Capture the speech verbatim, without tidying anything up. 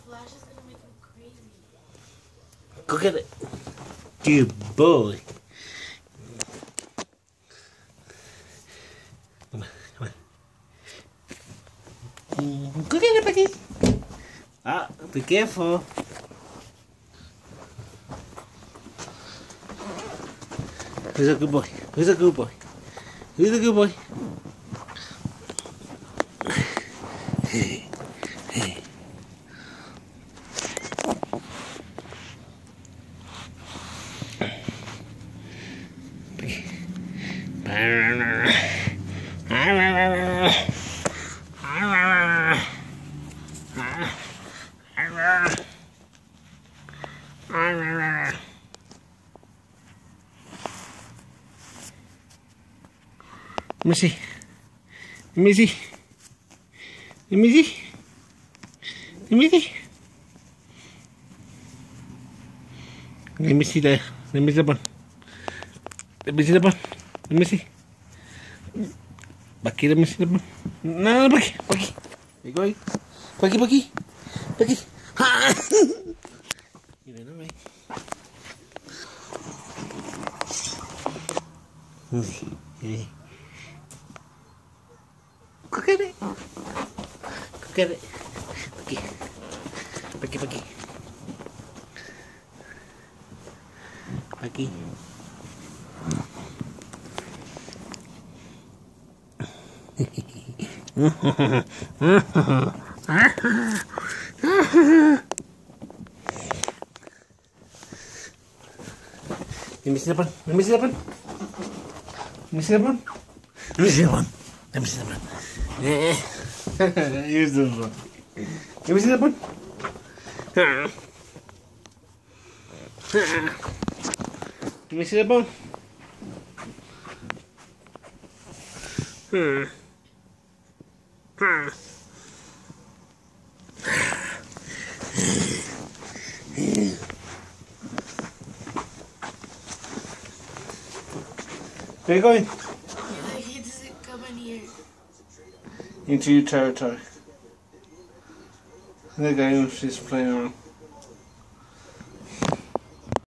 flash is gonna make him crazy. Go get it. Good boy. Come on, come on. Go get it, Pucky. Ah, be careful. Who's a good boy? Who's a good boy? Who's a good boy? Hey, hey. Let me see. Let me see. Let me see. Let me see. Let me see the. Let me see the bun. Let me see the bun. Let me see. Pucky, let me see the bun. No, no, Pucky, Pucky. You going? Pucky, Pucky, Pucky. Ha! You ran away. Hey. Go get it. Go get it. Pucky. Pucky, Pucky. Pucky. Let me see the bun. Let me see the bun. Let me see the bun. Let me see the bun. Let me see the bun. Here's the bun. Let me see the bun. Let me see the bun. Hmm. Hmm. Where are you going? Yeah, he doesn't come in here. Into your territory. The guy who's just playing around.